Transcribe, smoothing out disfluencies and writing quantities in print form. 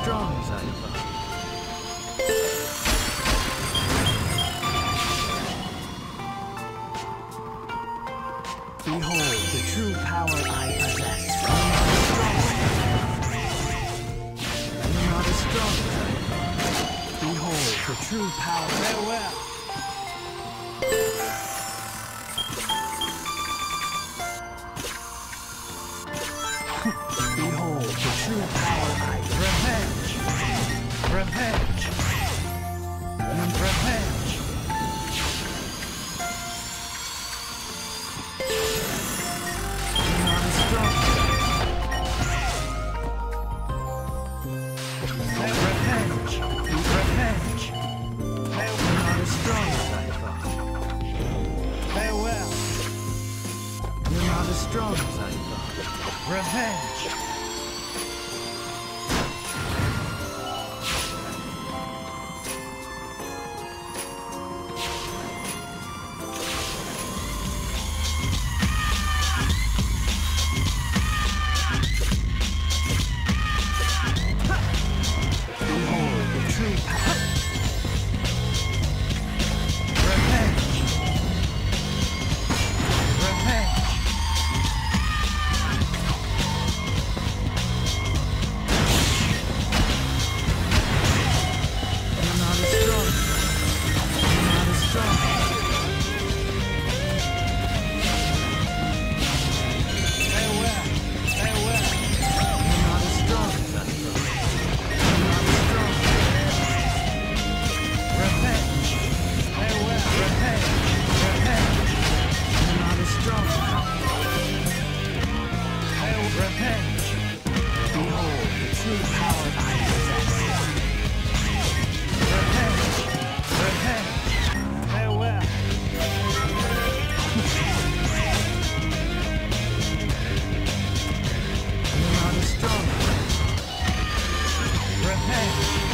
strong as I thought. Behold the true power I possess. You're not as strong as I thought. Behold the true power. Farewell. Behold the true power I revenge. Revenge. Revenge. You're not as strong. Revenge. Revenge. You're not as strong as I thought. Farewell. You're not as strong as I thought. Revenge! Behold the true power. Revenge! Revenge! Revenge!